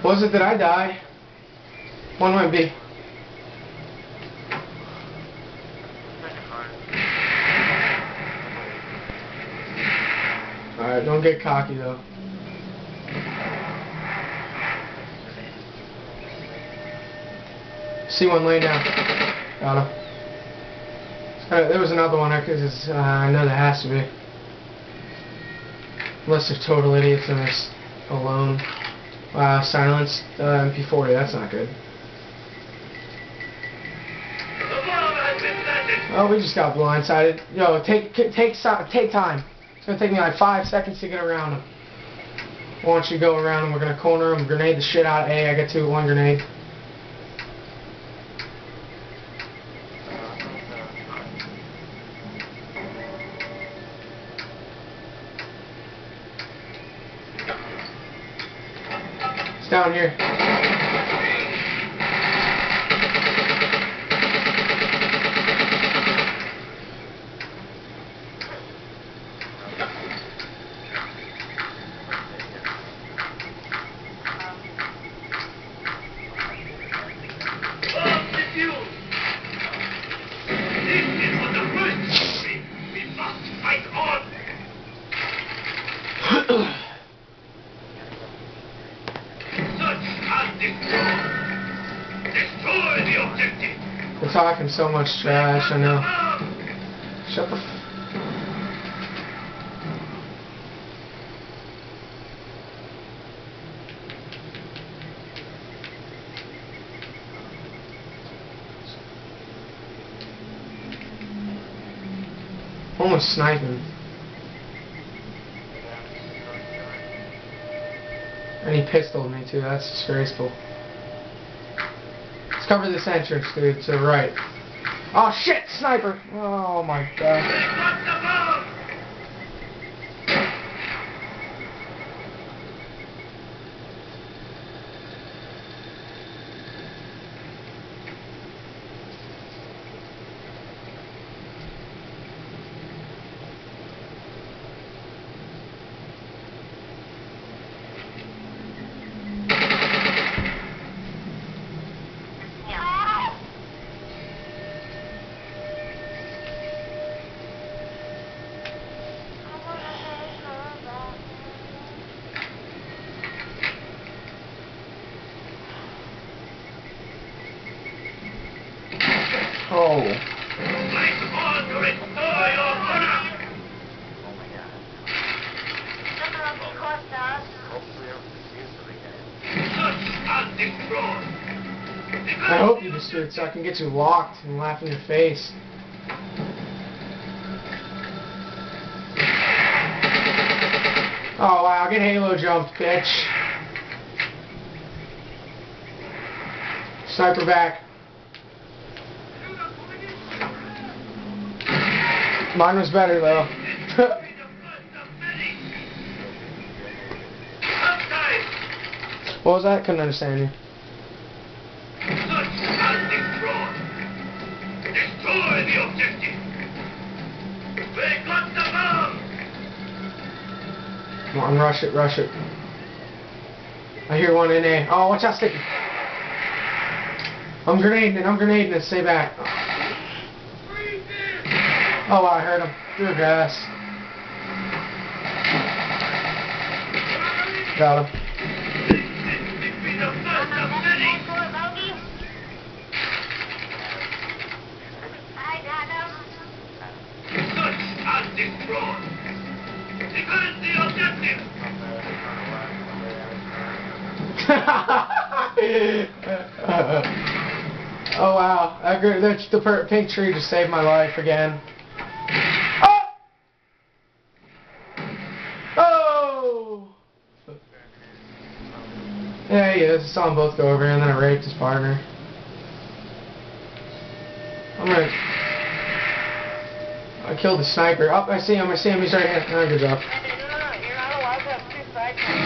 Was it that I die? One might be. Alright, don't get cocky though. See one lane now. Got him. There was another one because I know there has to be. Unless they're total idiots and they're alone. Wow, silenced MP40, that's not good. Oh, we just got blindsided. Yo, take time. It's gonna take me like 5 seconds to get around him. I want you to go around him. We're gonna corner him, grenade the shit out. Hey, I got one grenade. It's down here. They're talking so much trash, I know. Shut the almost sniping. And he pistoled me too, that's disgraceful. Let's cover this entrance, dude, to the right. Oh shit, sniper! Oh my god. Oh. I hope you destroy it so I can get you locked and laugh in your face. Oh wow, get Halo jumped, bitch. Sniper back. Mine was better though. What was that? Couldn't understand you. Destroy the objective. We got the bomb. Come on, rush it, rush it. I hear one in A. Oh, watch out, Sticky. I'm grenading it, stay back. Oh wow, I heard him. Through the grass. Got him. Oh wow, the pink tree just saved my life again. Yeah, he is. I saw them both go over here, and then I raped his partner. I killed the sniper. Oh, I see him. He's right here. Oh, good job. You're not allowed to have two sides.